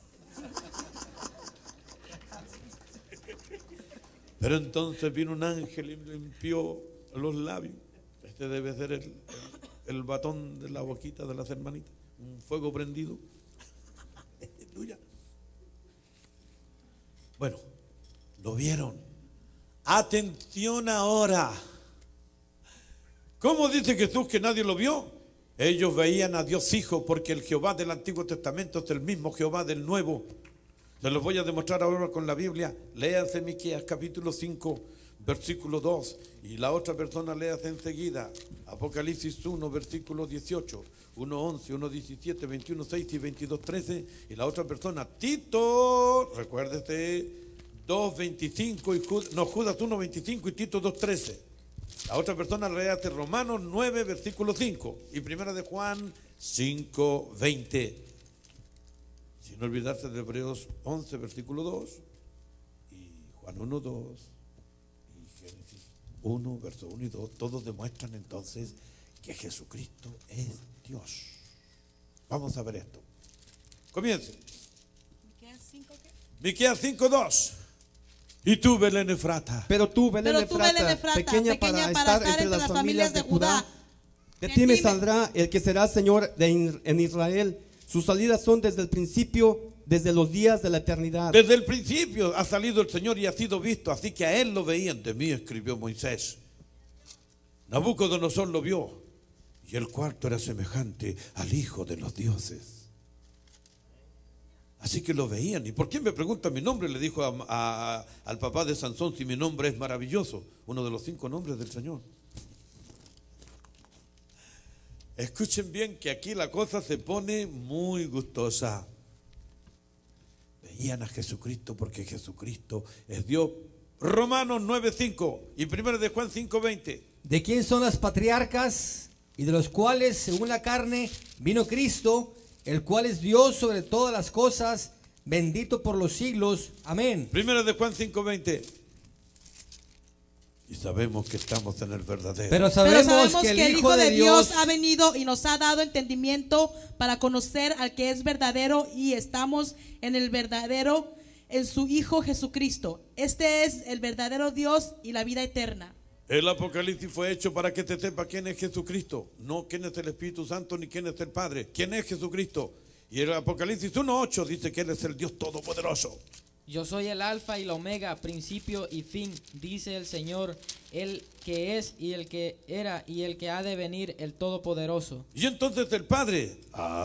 Pero entonces vino un ángel y limpió los labios. Este debe ser el batón de la boquita de las hermanitas, un fuego prendido. Aleluya. Bueno, lo vieron. Atención ahora. ¿Cómo dice Jesús que nadie lo vio? Ellos veían a Dios Hijo, porque el Jehová del Antiguo Testamento es el mismo Jehová del Nuevo. Se los voy a demostrar ahora con la Biblia. Léase Miqueas capítulo 5, versículo 2. Y la otra persona léase enseguida Apocalipsis 1, versículo 18, 1, 11, 1, 17, 21, 6 y 22, 13. Y la otra persona, Tito, recuérdese, 2.25 y Judas 1.25 y Tito 2.13. La otra persona léate Romanos 9 versículo 5 y Primera de Juan 5.20. Sin olvidarse de Hebreos 11 versículo 2 y Juan 1.2 y Génesis 1 verso 1 y 2. Todos demuestran entonces que Jesucristo es Dios. Vamos a ver esto. Comience. Miqueas 5.2. Y tú, Belén Efrata, Pero tú, Belén Efrata, pequeña para estar entre las familias de Judá, de ti me saldrá el que será Señor en Israel. Sus salidas son desde el principio, desde los días de la eternidad. desde el principio ha salido el Señor y ha sido visto, así que a él lo veían. De mí escribió Moisés. Nabucodonosor lo vio, y el cuarto era semejante al Hijo de los dioses. Así que lo veían. ¿Y por qué me pregunta mi nombre? Le dijo al papá de Sansón, si mi nombre es maravilloso, uno de los 5 nombres del Señor. Escuchen bien que aquí la cosa se pone muy gustosa. Veían a Jesucristo porque Jesucristo es Dios. Romanos 9.5 y 1 de Juan 5.20. ¿De quién son las patriarcas y de los cuales, según la carne, vino Cristo, el cual es Dios sobre todas las cosas, bendito por los siglos? Amén. 1 de Juan 5.20. Y sabemos que estamos en el verdadero. Pero Pero sabemos que el Hijo de Dios ha venido y nos ha dado entendimiento para conocer al que es verdadero, y estamos en el verdadero, en su Hijo Jesucristo. Este es el verdadero Dios y la vida eterna. El Apocalipsis fue hecho para que te sepa quién es Jesucristo, no quién es el Espíritu Santo ni quién es el Padre, quién es Jesucristo. Y el Apocalipsis 1.8 dice que Él es el Dios Todopoderoso. Yo soy el alfa y la omega, principio y fin, dice el Señor, el que es y el que era y el que ha de venir, el Todopoderoso. Y entonces el Padre,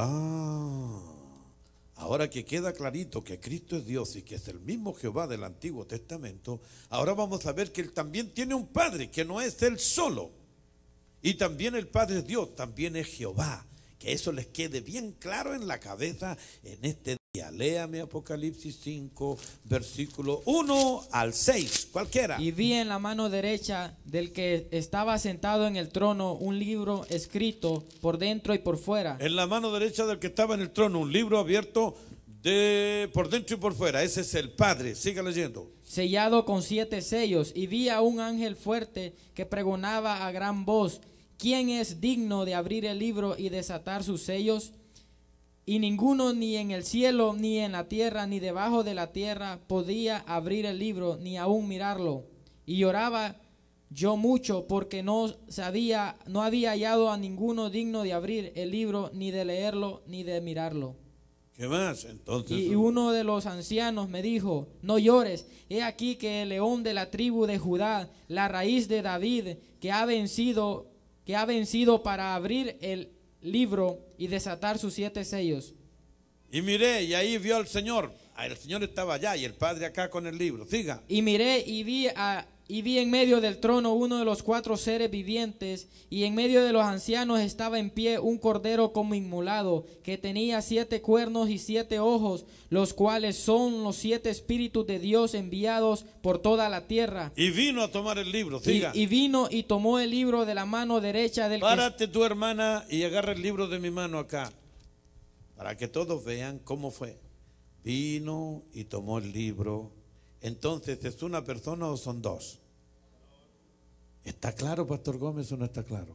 ahora que queda clarito que Cristo es Dios y que es el mismo Jehová del Antiguo Testamento, ahora vamos a ver que Él también tiene un Padre, que no es Él solo. Y también el Padre es Dios, también es Jehová. Que eso les quede bien claro en la cabeza en este día. Léame Apocalipsis 5, versículo 1 al 6, cualquiera. Y vi en la mano derecha del que estaba sentado en el trono un libro escrito por dentro y por fuera. En la mano derecha del que estaba en el trono, un libro abierto por dentro y por fuera. Ese es el Padre. Siga leyendo. Sellado con 7 sellos, y vi a un ángel fuerte que pregonaba a gran voz: ¿quién es digno de abrir el libro y desatar sus sellos? Y ninguno, ni en el cielo, ni en la tierra, ni debajo de la tierra, podía abrir el libro, ni aún mirarlo. Y lloraba yo mucho, porque no había hallado a ninguno digno de abrir el libro, ni de leerlo, ni de mirarlo. ¿Qué más? Entonces, Y uno de los ancianos me dijo: no llores, he aquí que el león de la tribu de Judá, la raíz de David, que ha vencido para abrir el libro y desatar sus 7 sellos. y miré, y ahí vio al Señor. El Señor estaba allá y el Padre acá con el libro. Siga. Y miré y vi Y vi en medio del trono uno de los 4 seres vivientes, y en medio de los ancianos estaba en pie un cordero como inmolado, que tenía 7 cuernos y 7 ojos, los cuales son los 7 espíritus de Dios enviados por toda la tierra. Y vino a tomar el libro, siga. Y vino y tomó el libro de la mano derecha del que... Párate tu hermana y agarra el libro de mi mano acá, para que todos vean cómo fue. Vino y tomó el libro. Entonces, ¿es una persona o son dos? ¿Está claro, Pastor Gómez, o no está claro?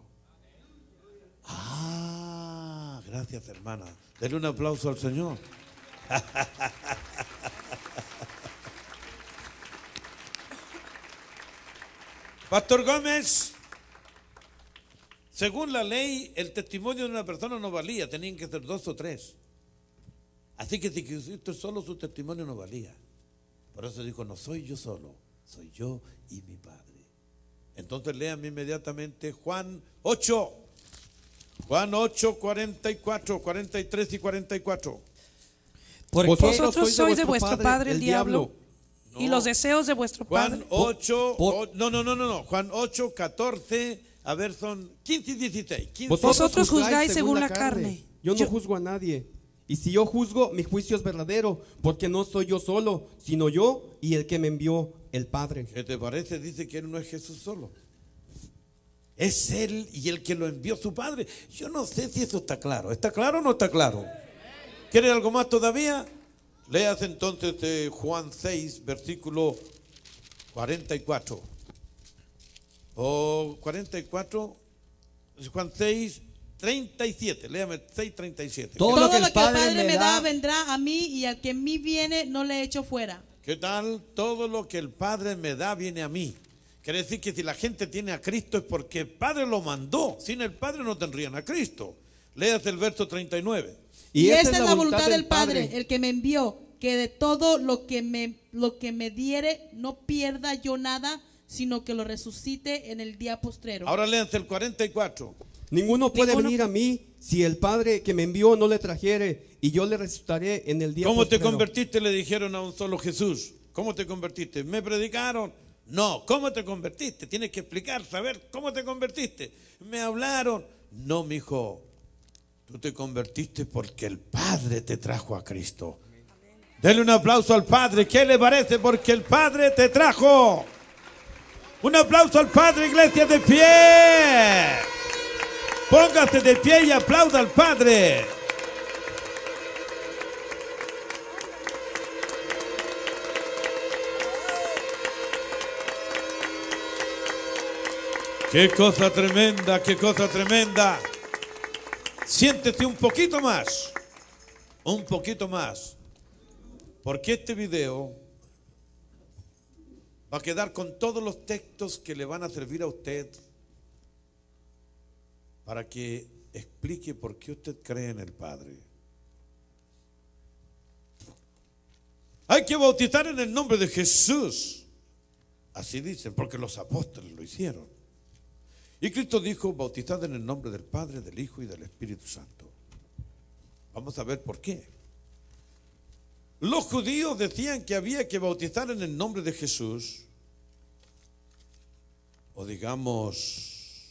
Ah, gracias, hermana. Denle un aplauso al Señor. Pastor Gómez, según la ley, el testimonio de una persona no valía, tenían que ser 2 o 3. Así que si Cristo solo, su testimonio no valía. Por eso dijo, no soy yo solo, soy yo y mi Padre. Entonces léanme inmediatamente Juan 8. Juan 8, 44, 43 y 44. Porque Vosotros sois de vuestro padre el diablo, No. y los deseos de vuestro Juan padre. 8, por- no. Juan 8, 14, a ver, son 15 y 16. 15. Vosotros juzgáis según la carne. Yo no Yo- juzgo a nadie. Y si yo juzgo, mi juicio es verdadero, porque no soy yo solo, sino yo y el que me envió, el Padre. ¿Qué te parece? Dice que él no es Jesús solo. Es él y el que lo envió su Padre. Yo no sé si eso está claro. ¿Está claro o no está claro? ¿Quiere algo más todavía? Leas entonces Juan 6, versículo 44. O 44, Juan 6, 37. Léame 6, 37. Todo Todo lo que el Padre me da da, vendrá a mí, y al que en mí viene no le echo fuera. ¿Qué tal? Todo lo que el Padre me da viene a mí. Quiere decir que si la gente tiene a Cristo es porque el Padre lo mandó. Sin el Padre no tendrían a Cristo. Leas el verso 39. Y esta es la voluntad del Padre, el que me envió, que de todo lo que me diere no pierda yo nada, sino que lo resucite en el día postrero. Ahora léanse el 44. Ninguno puede Ninguno- venir a mí si el Padre que me envió no le trajere, y yo le resucitaré en el día ¿Cómo te postrero. convertiste? Le dijeron a un solo Jesús. ¿Cómo te convertiste? ¿Me predicaron? No. ¿Cómo te convertiste? Tienes que explicar, saber cómo te convertiste. ¿Me hablaron? No, mijo. Tú te convertiste porque el Padre te trajo a Cristo. Dele un aplauso al Padre. ¿Qué le parece? Porque el Padre te trajo. Un aplauso al Padre, iglesia, de pie. Póngase de pie y aplauda al Padre. Qué cosa tremenda, qué cosa tremenda. Siéntese un poquito más, porque este video va a quedar con todos los textos que le van a servir a usted para que explique por qué usted cree en el Padre. Hay que bautizar en el nombre de Jesús, así dicen, porque los apóstoles lo hicieron. Y Cristo dijo, bautizad en el nombre del Padre, del Hijo y del Espíritu Santo. Vamos a ver por qué. Los judíos decían que había que bautizar en el nombre de Jesús, o digamos,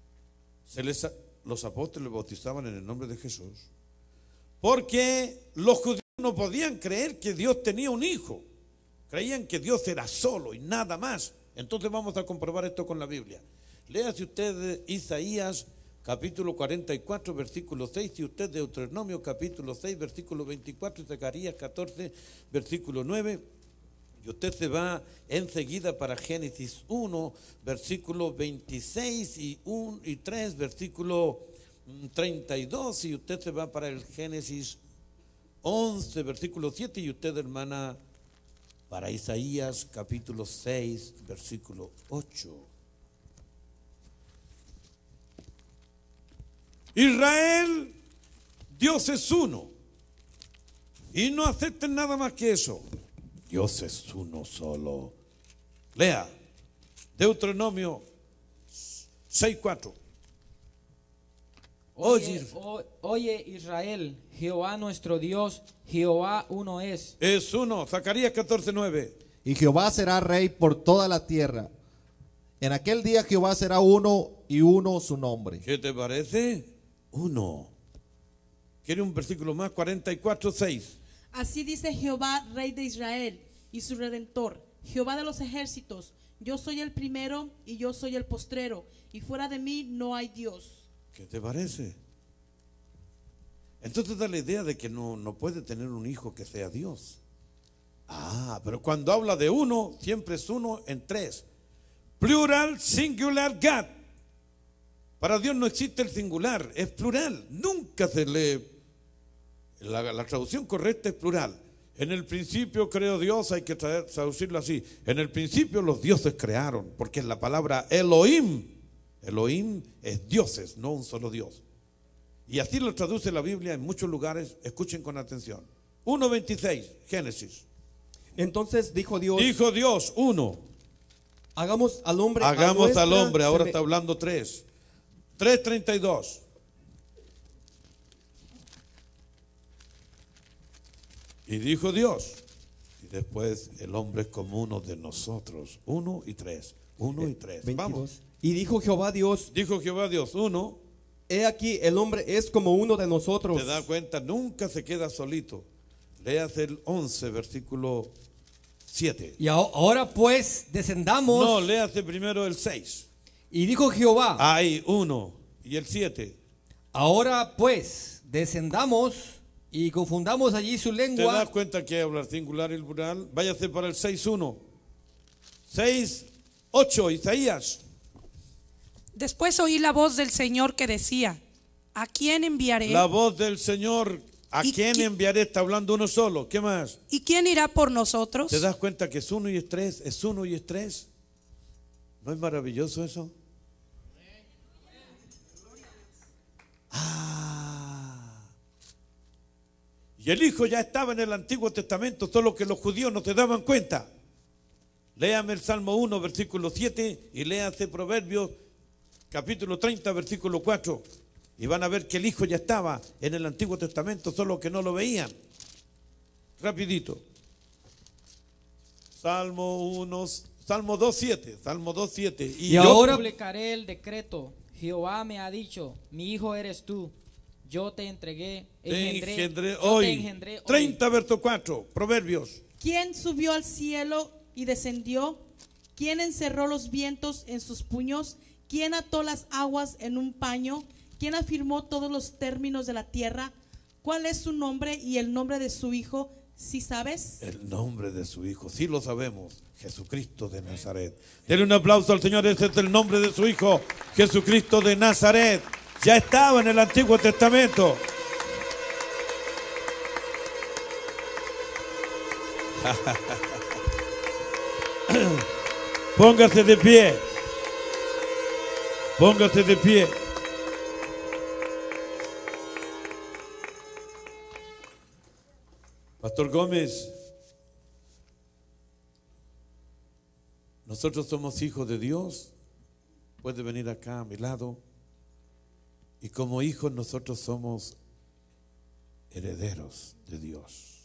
los apóstoles bautizaban en el nombre de Jesús, porque los judíos no podían creer que Dios tenía un hijo. Creían que Dios era solo y nada más. Entonces vamos a comprobar esto con la Biblia. Léase usted Isaías capítulo 44 versículo 6, y usted Deuteronomio capítulo 6 versículo 24 y Zacarías 14 versículo 9, y usted se va enseguida para Génesis 1 versículo 26 y 3 versículo 32, y usted se va para el Génesis 11 versículo 7, y usted, hermana, para Isaías capítulo 6 versículo 8. Israel, Dios es uno. Y no acepten nada más que eso. Dios es uno solo. Lea Deuteronomio 6:4. Oye Israel, Jehová nuestro Dios, Jehová uno es. Es uno. Zacarías 14:9. Y Jehová será rey por toda la tierra. En aquel día Jehová será uno y uno su nombre. ¿Qué te parece? Uno. ¿Quiere un versículo más? 44:6. Así dice Jehová, Rey de Israel y su Redentor, Jehová de los ejércitos: yo soy el primero y yo soy el postrero, y fuera de mí no hay Dios. ¿Qué te parece? Entonces da la idea de que no puede tener un hijo que sea Dios. Ah, pero cuando habla de uno, siempre es uno en tres. Plural, singular, God. Para Dios no existe el singular, es plural. Nunca se lee. La traducción correcta es plural. En el principio creó Dios, hay que traducirlo así. En el principio los dioses crearon, porque es la palabra Elohim. Elohim es dioses, no un solo Dios. Y así lo traduce la Biblia en muchos lugares. Escuchen con atención. 1:26, Génesis. Entonces dijo Dios, Dijo Dios, uno. hagamos al hombre. Hagamos al hombre, ahora seme- está hablando tres. 3:32. Y dijo Dios. Y después el hombre es como uno de nosotros. 1 y 3. 1 y 3. 22. Vamos. Y dijo Jehová Dios, Dijo Jehová Dios, uno. he aquí el hombre es como uno de nosotros. ¿Te das cuenta? Nunca se queda solito. Leas el 11, versículo 7. Y ahora pues descendamos. No, léase primero el 6. Y dijo Jehová, Hay uno. Y el 7. ahora pues descendamos y confundamos allí su ¿Te lengua. das cuenta que hay hablar singular y plural? Váyase para el 6:1. 6:8, Isaías. Después oí la voz del Señor que decía: ¿a quién enviaré? La voz del Señor, ¿a ¿Y quién qui- enviaré? Está hablando uno solo. ¿Qué más? ¿Y quién irá por nosotros? ¿Te das cuenta que es uno y es tres? ¿Es uno y es tres? ¿No es maravilloso eso? Ah. Y el Hijo ya estaba en el Antiguo Testamento, solo que los judíos no se daban cuenta. Léame el Salmo 1, versículo 7, y léase Proverbios, capítulo 30, versículo 4. Y van a ver que el Hijo ya estaba en el Antiguo Testamento, solo que no lo veían. Rapidito. Salmo 1, Salmo 2:7, Salmo 2:7. Y Yo ahora- publicaré el decreto. Jehová me ha dicho, mi hijo eres tú. Yo te entregué, te engendré yo hoy. te engendré hoy. 30, verso 4, Proverbios. ¿Quién subió al cielo y descendió? ¿Quién encerró los vientos en sus puños? ¿Quién ató las aguas en un paño? ¿Quién afirmó todos los términos de la tierra? ¿Cuál es su nombre y el nombre de su hijo? ¿Sí sabes? El nombre de su Hijo, sí lo sabemos, Jesucristo de Nazaret. Denle un aplauso al Señor, ese es el nombre de su Hijo, Jesucristo de Nazaret. Ya estaba en el Antiguo Testamento. Póngase de pie. Póngase de pie. Pastor Gómez, nosotros somos hijos de Dios. Puede venir acá a mi lado. Y como hijos nosotros somos herederos de Dios.